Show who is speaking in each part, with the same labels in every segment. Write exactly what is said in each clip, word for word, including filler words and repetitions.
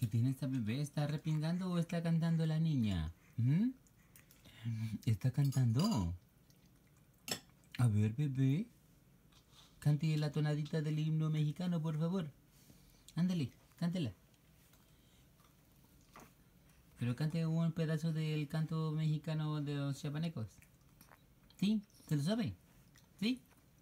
Speaker 1: tiene esta bebé? ¿Está arrepingando o está cantando la niña? ¿Mm? ¿Está cantando? A ver, bebé. Cante la tonadita del himno mexicano, por favor. Ándale, cántela. Pero cante un pedazo del canto mexicano de los chapanecos. ¿Sí? ¿Se lo sabe? ¿Sí?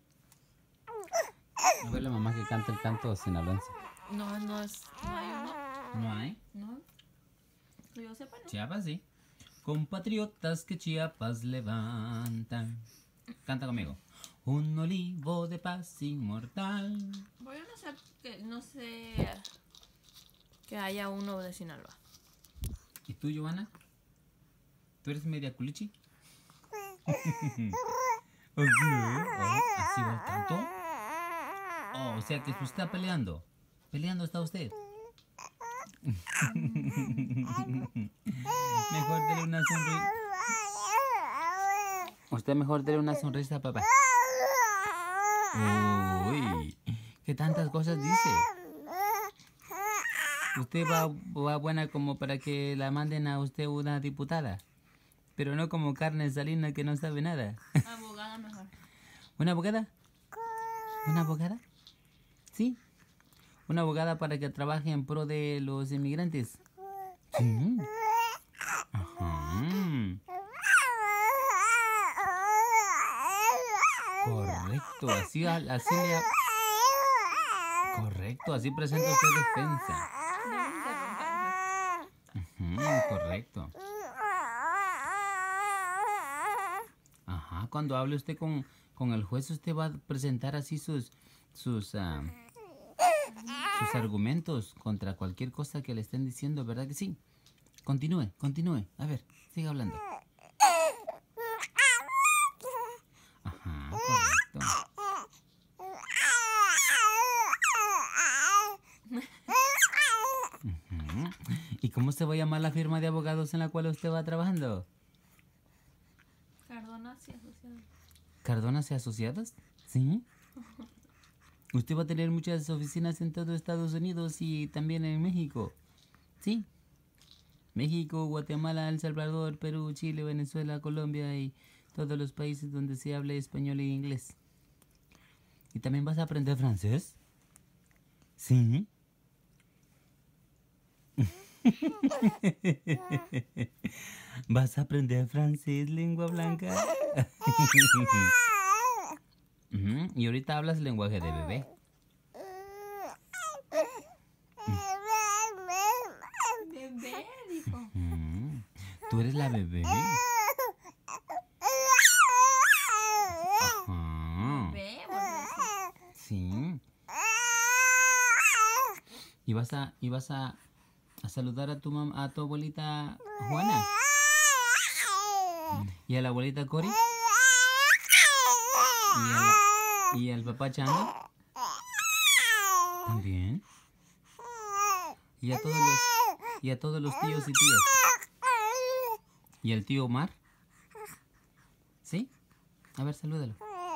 Speaker 1: A ver la mamá que canta el canto sinaloense.
Speaker 2: No, no es... No hay uno.
Speaker 1: ¿No hay?
Speaker 2: No. Que yo sepa, no.
Speaker 1: Chiapas, sí. Compatriotas que Chiapas levantan. Canta conmigo. Un olivo de paz inmortal.
Speaker 2: Bueno, no sé que, no sé que haya uno de Sinaloa.
Speaker 1: ¿Y tú, Giovanna? ¿Tú eres media culichi? Oh, ¿así va el canto? Oh, o sea que usted está peleando. ¿Peleando está usted? Mejor dele una sonrisa. Usted mejor dele una sonrisa, papá. Uy, ¿qué tantas cosas dice? Usted va, va buena como para que la manden a usted una diputada. Pero no como Carmen Salinas que no sabe nada.
Speaker 2: Abogada mejor.
Speaker 1: ¿Una abogada? ¿Una abogada? ¿Sí? ¿Una abogada para que trabaje en pro de los inmigrantes? Sí. Ajá. Correcto, así, así le... Correcto, así presenta usted defensa. Ujú, correcto. Ajá, cuando hable usted con, con el juez, usted va a presentar así sus sus, uh, sus argumentos contra cualquier cosa que le estén diciendo, ¿verdad que sí? Continúe, continúe. A ver, siga hablando. Ajá, correcto. Uh-huh. ¿Y cómo se va a llamar la firma de abogados en la cual usted va trabajando?
Speaker 2: Cardonas y Asociados.
Speaker 1: ¿Cardonas y Asociados? Sí. Usted va a tener muchas oficinas en todo Estados Unidos y también en México. ¿Sí? México, Guatemala, El Salvador, Perú, Chile, Venezuela, Colombia y todos los países donde se hable español e inglés. ¿Y también vas a aprender francés? ¿Sí? ¿Vas a aprender francés, lengua blanca? Uh-huh. Y ahorita hablas lenguaje de bebé.
Speaker 2: Bebé, dijo.
Speaker 1: Uh-huh. ¿Tú eres la bebé? Ajá.
Speaker 2: Bebé, volvió a decir.
Speaker 1: Sí. ¿Y vas a, y vas a, a saludar a tu mam a tu abuelita Juana? ¿Y a la abuelita Cori? ¿Y, a la, ¿Y al papá Chano? ¿También? ¿Y a todos los, y a todos los tíos y tías? ¿Y al tío Omar? ¿Sí? A ver, salúdalo.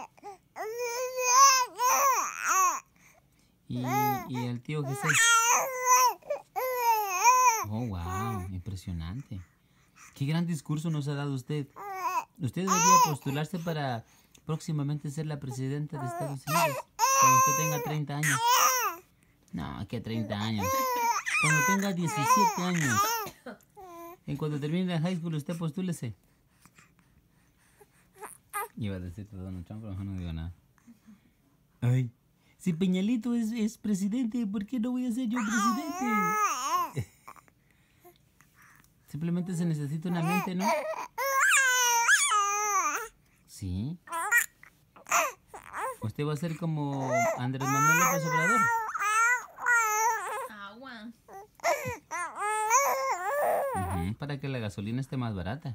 Speaker 1: ¿Y, y al tío Jesús? Oh, wow, impresionante. Qué gran discurso nos ha dado usted. Usted debería postularse para próximamente ser la presidenta de Estados Unidos cuando usted tenga treinta años. No, que treinta años. Cuando tenga diecisiete años. En cuanto termine la high school, usted postúlese. Iba a decir todo Donald Trump, pero mejor no digo nada. Ay, si Peñalito es, es presidente, ¿por qué no voy a ser yo presidente? Simplemente se necesita una mente, ¿no? Sí. Usted va a ser como Andrés Manuel López Obrador.
Speaker 2: Agua.
Speaker 1: Uh-huh, para que la gasolina esté más barata.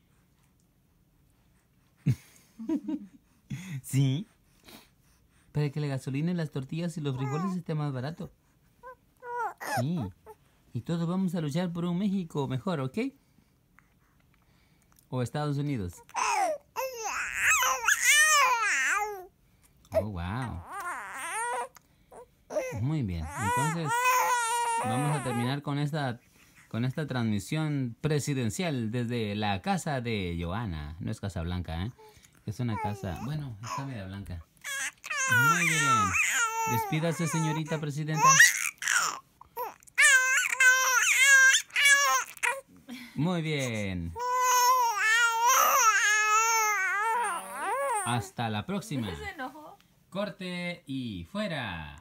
Speaker 1: Sí. Para que la gasolina, las tortillas y los frijoles esté más barato. Sí. Y todos vamos a luchar por un México mejor, ¿ok? O Estados Unidos. Oh, wow. Muy bien. Entonces, vamos a terminar con esta, con esta transmisión presidencial desde la casa de Joana. No es Casa Blanca, ¿eh? Es una casa... Bueno, está media blanca. Muy bien. Despídase, señorita presidenta. Muy bien. Hasta la próxima.
Speaker 2: Se enojó.
Speaker 1: Corte y fuera.